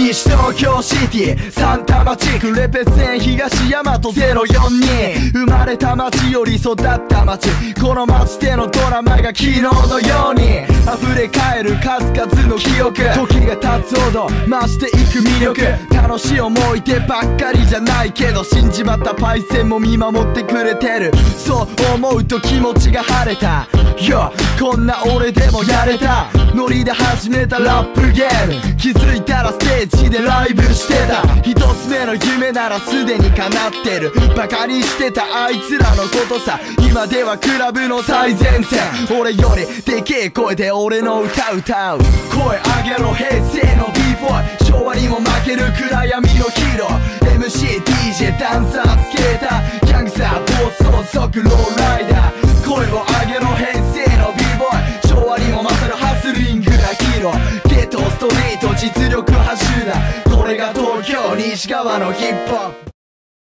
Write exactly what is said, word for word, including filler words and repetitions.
西東京シティ三多摩地区レペゼン東大和ゼロよんに生まれた街より育った街、この街でのドラマが昨日のように溢れ返る数々の記憶、時が経つほど増していく魅力、楽しい思い出ばっかりじゃないけど死んじまったパイセンも見守ってくれてる、そう思うと気持ちが晴れた。よこんな俺でもやれた、ノリで始めたラップゲーム、気づいたらステージでライブしてた。一つ目の夢ならすでに叶ってる、バカにしてたあいつらのことさ、今ではクラブの最前線、俺よりでけえ声で俺の歌歌う。声上げろ平成の ビーボーイ、昭和にも負ける暗闇のヒーロー、 エムシー、ディージェー、ダンサー、スケーター、ギャングサー、暴走族、ローライダー、声を上げろ平成の ビーボーイ、昭和にも勝るハスリングなヒーロー、ゲットストリート実力派集団、これが東京西側のヒップホップ。